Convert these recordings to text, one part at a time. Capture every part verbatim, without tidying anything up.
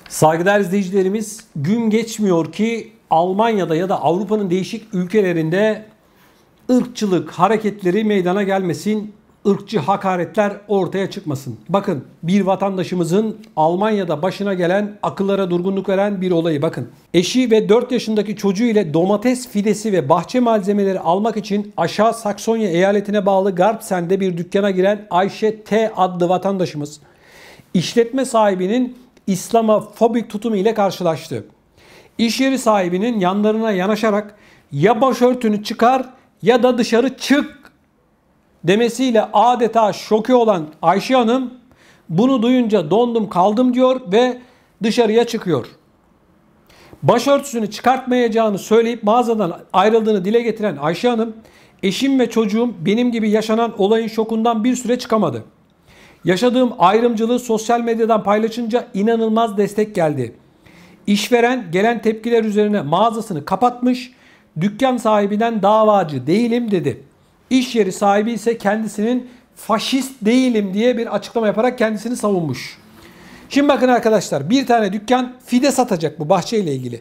Saygıdeğer izleyicilerimiz, gün geçmiyor ki Almanya'da ya da Avrupa'nın değişik ülkelerinde ırkçılık hareketleri meydana gelmesin, ırkçı hakaretler ortaya çıkmasın. Bakın, bir vatandaşımızın Almanya'da başına gelen, akıllara durgunluk veren bir olayı bakın. Eşi ve dört yaşındaki çocuğu ile domates fidesi ve bahçe malzemeleri almak için Aşağı Saksonya eyaletine bağlı Garbsen'de bir dükkana giren Ayşe T adlı vatandaşımız, işletme sahibinin İslamofobik tutumu ile karşılaştı. İş yeri sahibinin yanlarına yanaşarak ya başörtünü çıkar ya da dışarı çık demesiyle adeta şoke olan Ayşe Hanım bunu duyunca dondum kaldım diyor ve dışarıya çıkıyor. Başörtüsünü çıkartmayacağını söyleyip mağazadan ayrıldığını dile getiren Ayşe Hanım, eşim ve çocuğum benim gibi yaşanan olayın şokundan bir süre çıkamadı. Yaşadığım ayrımcılığı sosyal medyadan paylaşınca inanılmaz destek geldi. İşveren gelen tepkiler üzerine mağazasını kapatmış, dükkan sahibinden davacı değilim dedi. İş yeri sahibi ise kendisinin faşist değilim diye bir açıklama yaparak kendisini savunmuş. Şimdi bakın arkadaşlar, bir tane dükkan fide satacak bu bahçeyle ilgili.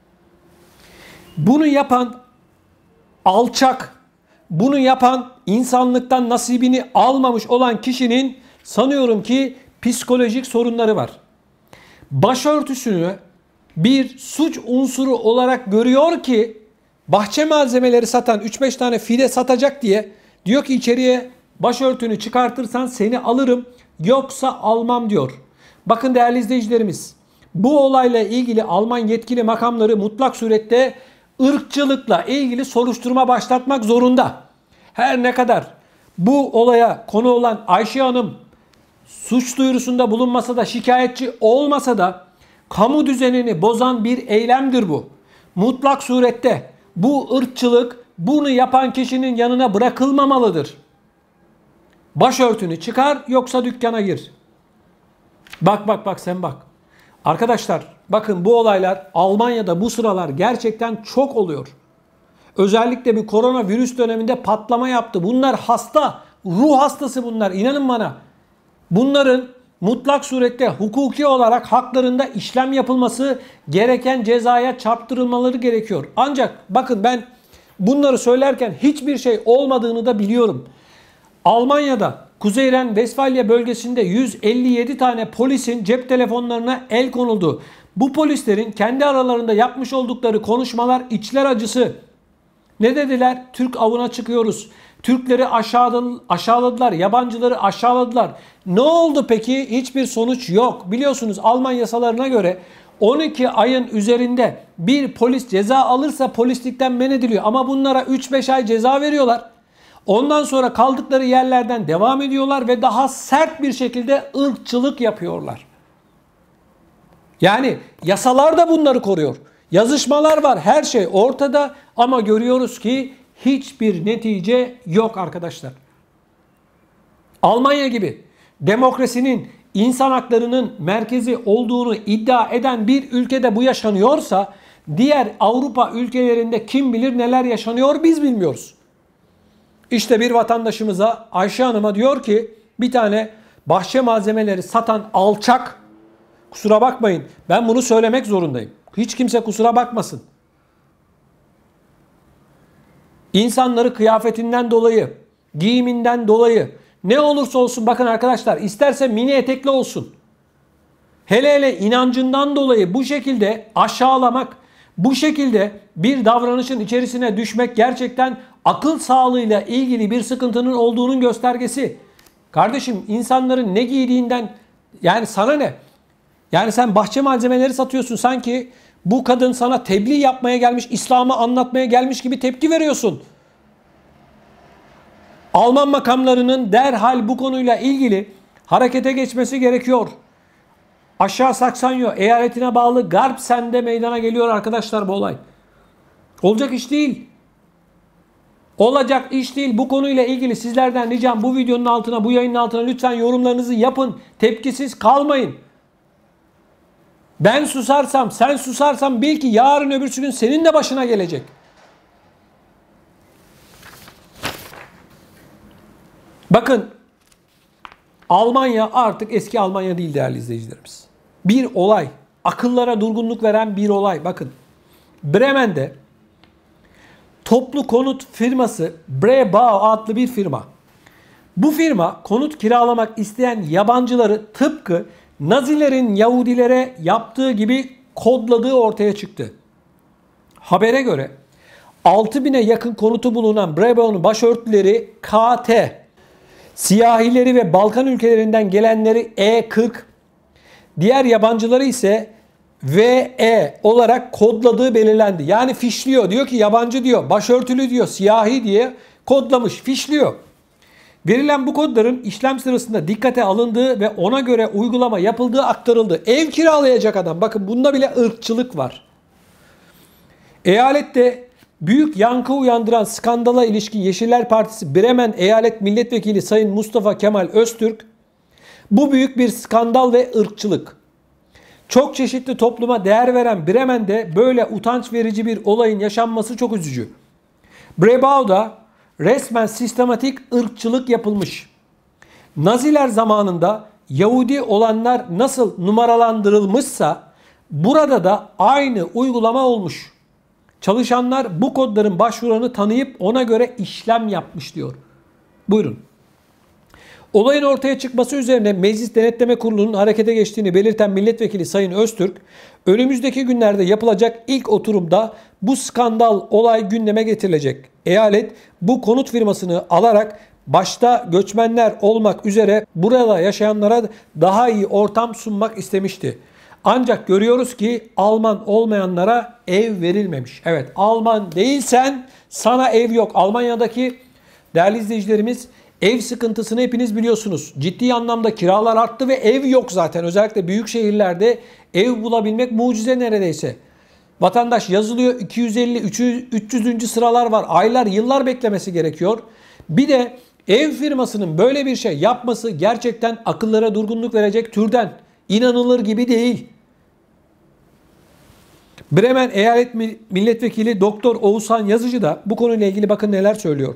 Bunu yapan alçak, bunu yapan insanlıktan nasibini almamış olan kişinin sanıyorum ki psikolojik sorunları var. Başörtüsünü bir suç unsuru olarak görüyor ki bahçe malzemeleri satan üç beş tane fide satacak diye diyor ki içeriye başörtünü çıkartırsan seni alırım yoksa almam diyor. Bakın değerli izleyicilerimiz, bu olayla ilgili Alman yetkili makamları mutlak surette ırkçılıkla ilgili soruşturma başlatmak zorunda. Her ne kadar bu olaya konu olan Ayşe Hanım suç duyurusunda bulunmasa da, şikayetçi olmasa da kamu düzenini bozan bir eylemdir bu. Mutlak surette bu ırkçılık bunu yapan kişinin yanına bırakılmamalıdır. Başörtünü çıkar yoksa dükkana gir. Bak bak bak sen bak. Arkadaşlar bakın, bu olaylar Almanya'da bu sıralar gerçekten çok oluyor. Özellikle bir koronavirüs döneminde patlama yaptı. Bunlar hasta, ruh hastası bunlar, inanın bana. Bunların mutlak surette hukuki olarak haklarında işlem yapılması, gereken cezaya çarptırılmaları gerekiyor. Ancak bakın, ben bunları söylerken hiçbir şey olmadığını da biliyorum. Almanya'da Kuzey Ren-Vesfalya bölgesinde yüz elli yedi tane polisin cep telefonlarına el konuldu. Bu polislerin kendi aralarında yapmış oldukları konuşmalar içler acısı. Ne dediler? Türk avına çıkıyoruz. Türkleri aşağıladılar, yabancıları aşağıladılar. Ne oldu peki? Hiçbir sonuç yok. Biliyorsunuz Alman yasalarına göre on iki ayın üzerinde bir polis ceza alırsa polislikten men ediliyor. Ama bunlara üç beş ay ceza veriyorlar. Ondan sonra kaldıkları yerlerden devam ediyorlar ve daha sert bir şekilde ırkçılık yapıyorlar. Yani yasalar da bunları koruyor. Yazışmalar var, her şey ortada ama görüyoruz ki hiçbir netice yok arkadaşlar. Almanya gibi demokrasinin, insan haklarının merkezi olduğunu iddia eden bir ülkede bu yaşanıyorsa, diğer Avrupa ülkelerinde kim bilir neler yaşanıyor, biz bilmiyoruz. İşte bir vatandaşımıza, Ayşe Hanım'a diyor ki, bir tane bahçe malzemeleri satan alçak, kusura bakmayın ben bunu söylemek zorundayım. Hiç kimse kusura bakmasın. İnsanları kıyafetinden dolayı, giyiminden dolayı, ne olursa olsun, bakın arkadaşlar, isterse mini etekli olsun. Hele hele inancından dolayı bu şekilde aşağılamak, bu şekilde bir davranışın içerisine düşmek gerçekten akıl sağlığıyla ilgili bir sıkıntının olduğunun göstergesi. Kardeşim, insanların ne giydiğinden yani sana ne? Yani sen bahçe malzemeleri satıyorsun, sanki bu kadın sana tebliğ yapmaya gelmiş, İslam'ı anlatmaya gelmiş gibi tepki veriyorsun. Alman makamlarının derhal bu konuyla ilgili harekete geçmesi gerekiyor. Aşağı Saksonya eyaletine bağlı Garbsen'de meydana geliyor arkadaşlar bu olay. Olacak iş değil. Olacak iş değil. Bu konuyla ilgili sizlerden ricam, bu videonun altına, bu yayının altına lütfen yorumlarınızı yapın. Tepkisiz kalmayın. Ben susarsam, sen susarsan bil ki yarın öbürsü gün senin de başına gelecek. Bakın, Almanya artık eski Almanya değil değerli izleyicilerimiz. Bir olay akıllara durgunluk veren bir olay. Bakın, Bremen'de toplu konut firması Brebau adlı bir firma. Bu firma konut kiralamak isteyen yabancıları tıpkı Nazilerin Yahudilere yaptığı gibi kodladığı ortaya çıktı. Habere göre altı bine yakın konutu bulunan Brebau'nun başörtüleri K T, siyahileri ve Balkan ülkelerinden gelenleri E kırk, diğer yabancıları ise V E olarak kodladığı belirlendi. Yani fişliyor. Diyor ki yabancı diyor, başörtülü diyor, siyahi diye kodlamış, fişliyor. Verilen bu kodların işlem sırasında dikkate alındığı ve ona göre uygulama yapıldığı aktarıldı. Ev kiralayacak adam. Bakın bunda bile ırkçılık var. Eyalette büyük yankı uyandıran skandala ilişkin Yeşiller Partisi Bremen Eyalet Milletvekili Sayın Mustafa Kemal Öztürk, bu büyük bir skandal ve ırkçılık. Çok çeşitli topluma değer veren Bremen'de böyle utanç verici bir olayın yaşanması çok üzücü. Brebau'da resmen sistematik ırkçılık yapılmış. Naziler zamanında Yahudi olanlar nasıl numaralandırılmışsa burada da aynı uygulama olmuş. Çalışanlar bu kodların başvuranı tanıyıp ona göre işlem yapmış diyor. Buyurun. Olayın ortaya çıkması üzerine Meclis Denetleme Kurulu'nun harekete geçtiğini belirten Milletvekili Sayın Öztürk, önümüzdeki günlerde yapılacak ilk oturumda bu skandal olay gündeme getirilecek. Eyalet bu konut firmasını alarak başta göçmenler olmak üzere burada yaşayanlara daha iyi ortam sunmak istemişti. Ancak görüyoruz ki Alman olmayanlara ev verilmemiş. Evet, Alman değilsen sana ev yok. Almanya'daki değerli izleyicilerimiz, ev sıkıntısını hepiniz biliyorsunuz. Ciddi anlamda kiralar arttı ve ev yok zaten. Özellikle büyük şehirlerde ev bulabilmek mucize neredeyse. Vatandaş yazılıyor, iki yüz elli üç yüz. sıralar var. Aylar, yıllar beklemesi gerekiyor. Bir de ev firmasının böyle bir şey yapması gerçekten akıllara durgunluk verecek türden. İnanılır gibi değil. Bremen Eyalet Milletvekili Doktor Oğuzhan Yazıcı da bu konuyla ilgili bakın neler söylüyor.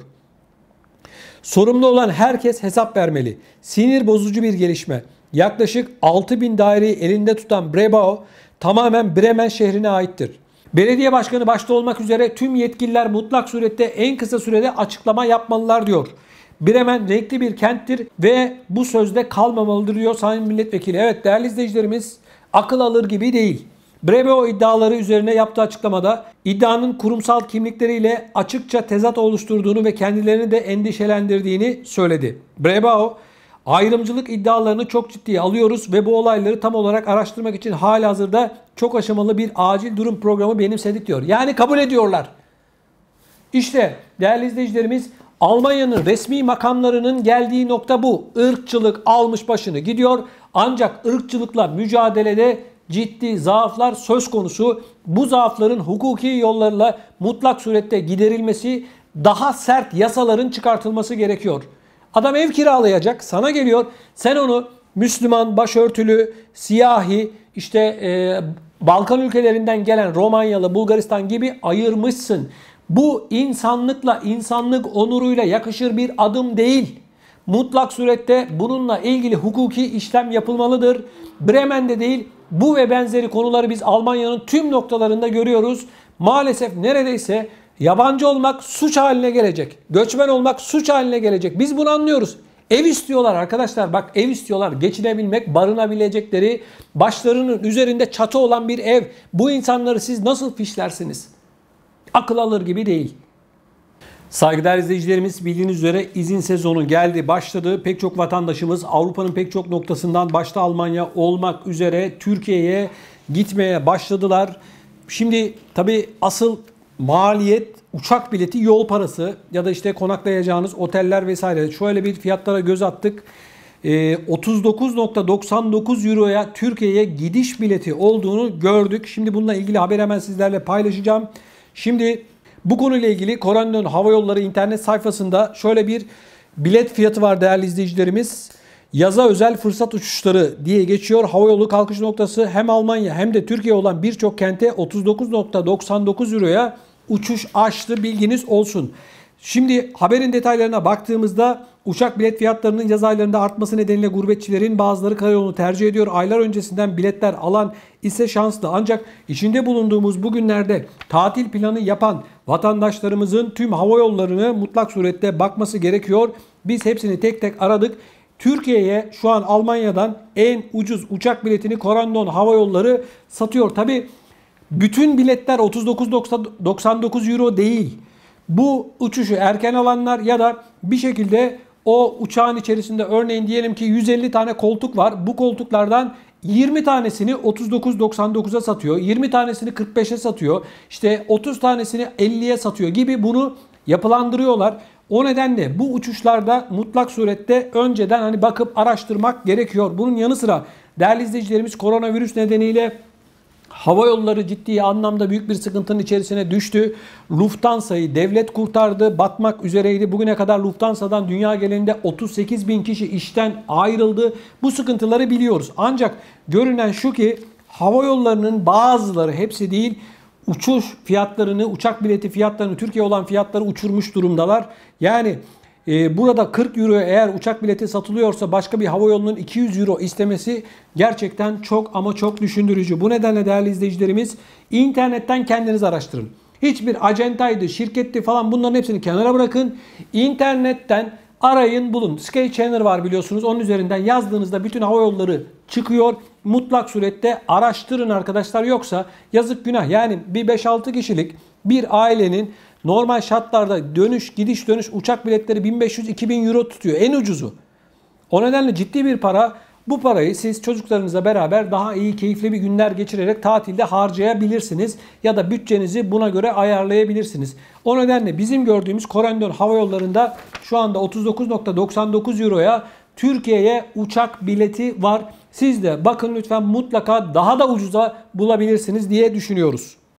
Sorumlu olan herkes hesap vermeli. Sinir bozucu bir gelişme. Yaklaşık altı bin daireyi elinde tutan Brebau tamamen Bremen şehrine aittir. Belediye başkanı başta olmak üzere tüm yetkililer mutlak surette en kısa sürede açıklama yapmalılar diyor. Bremen renkli bir kenttir ve bu sözde kalmamalıdır diyor Sayın Milletvekili. Evet değerli izleyicilerimiz, akıl alır gibi değil. Brebau iddiaları üzerine yaptığı açıklamada iddianın kurumsal kimlikleriyle açıkça tezat oluşturduğunu ve kendilerini de endişelendirdiğini söyledi. Brebau, ayrımcılık iddialarını çok ciddiye alıyoruz ve bu olayları tam olarak araştırmak için halihazırda çok aşamalı bir acil durum programı benimsedik diyor. Yani kabul ediyorlar. İşte değerli izleyicilerimiz, Almanya'nın resmi makamlarının geldiği nokta bu. Irkçılık almış başını gidiyor. Ancak ırkçılıkla mücadelede ciddi zaaflar söz konusu. Bu zaafların hukuki yollarla mutlak surette giderilmesi, daha sert yasaların çıkartılması gerekiyor. Adam ev kiralayacak, sana geliyor. Sen onu Müslüman, başörtülü, siyahi, işte e, Balkan ülkelerinden gelen Romanyalı, Bulgaristan gibi ayırmışsın. Bu insanlıkla, insanlık onuruyla yakışır bir adım değil. Mutlak surette bununla ilgili hukuki işlem yapılmalıdır. Bremen'de değil, bu ve benzeri konuları biz Almanya'nın tüm noktalarında görüyoruz. Maalesef neredeyse yabancı olmak suç haline gelecek. Göçmen olmak suç haline gelecek. Biz bunu anlıyoruz. Ev istiyorlar arkadaşlar. Bak, ev istiyorlar. Geçinebilmek, barınabilecekleri, başlarının üzerinde çatı olan bir ev. Bu insanları siz nasıl fişlersiniz? Akıl alır gibi değil. Saygıdeğer izleyicilerimiz, bildiğiniz üzere izin sezonu geldi, başladı. Pek çok vatandaşımız Avrupa'nın pek çok noktasından başta Almanya olmak üzere Türkiye'ye gitmeye başladılar. Şimdi tabii asıl maliyet uçak bileti, yol parası ya da işte konaklayacağınız oteller vesaire. Şöyle bir fiyatlara göz attık. otuz dokuz virgül doksan dokuz euroya Türkiye'ye gidiş bileti olduğunu gördük. Şimdi bununla ilgili haber hemen sizlerle paylaşacağım. Şimdi bu konuyla ilgili Corendon Hava Yolları internet sayfasında şöyle bir bilet fiyatı var değerli izleyicilerimiz. Yaza özel fırsat uçuşları diye geçiyor. Havayolu kalkış noktası hem Almanya hem de Türkiye olan birçok kente otuz dokuz virgül doksan dokuz euroya uçuş açtı, bilginiz olsun. Şimdi haberin detaylarına baktığımızda Uçak bilet fiyatlarının yaz aylarında artması nedeniyle gurbetçilerin bazıları karayolunu tercih ediyor. Aylar öncesinden biletler alan ise şanslı. Ancak içinde bulunduğumuz bugünlerde tatil planı yapan vatandaşlarımızın tüm hava yollarını mutlak surette bakması gerekiyor. Biz hepsini tek tek aradık. Türkiye'ye şu an Almanya'dan en ucuz uçak biletini Corendon Hava Yolları satıyor. Tabi bütün biletler otuz dokuz doksan dokuz euro değil. Bu uçuşu erken alanlar ya da bir şekilde o uçağın içerisinde örneğin diyelim ki yüz elli tane koltuk var. Bu koltuklardan yirmi tanesini otuz dokuz doksan dokuza satıyor. yirmi tanesini kırk beşe satıyor. İşte otuz tanesini elliye satıyor gibi bunu yapılandırıyorlar. O nedenle bu uçuşlarda mutlak surette önceden hani bakıp araştırmak gerekiyor. Bunun yanı sıra değerli izleyicilerimiz koronavirüs nedeniyle hava yolları ciddi anlamda büyük bir sıkıntının içerisine düştü. Lufthansa'yı devlet kurtardı. Batmak üzereydi. Bugüne kadar Lufthansa'dan dünya genelinde otuz sekiz bin kişi işten ayrıldı. Bu sıkıntıları biliyoruz. Ancak görünen şu ki hava yollarının bazıları, hepsi değil, uçuş fiyatlarını, uçak bileti fiyatlarını, Türkiye olan fiyatları uçurmuş durumdalar. Yani e, burada kırk euro eğer uçak bileti satılıyorsa başka bir hava yolunun iki yüz euro istemesi gerçekten çok ama çok düşündürücü. Bu nedenle değerli izleyicilerimiz internetten kendiniz araştırın. Hiçbir acentaydı, şirketti falan bunların hepsini kenara bırakın. İnternetten arayın, bulun. Skyscanner var biliyorsunuz. Onun üzerinden yazdığınızda bütün hava yolları çıkıyor. Mutlak surette araştırın arkadaşlar. Yoksa yazık günah. Yani bir beş altı kişilik bir ailenin normal şartlarda dönüş gidiş dönüş uçak biletleri bin beş yüz iki bin euro tutuyor. En ucuzu. O nedenle ciddi bir para. Bu parayı siz çocuklarınızla beraber daha iyi, keyifli bir günler geçirerek tatilde harcayabilirsiniz. Ya da bütçenizi buna göre ayarlayabilirsiniz. O nedenle bizim gördüğümüz Corendon Hava Yolları'nda şu anda otuz dokuz doksan dokuz euroya Türkiye'ye uçak bileti var. Siz de bakın lütfen, mutlaka daha da ucuza bulabilirsiniz diye düşünüyoruz.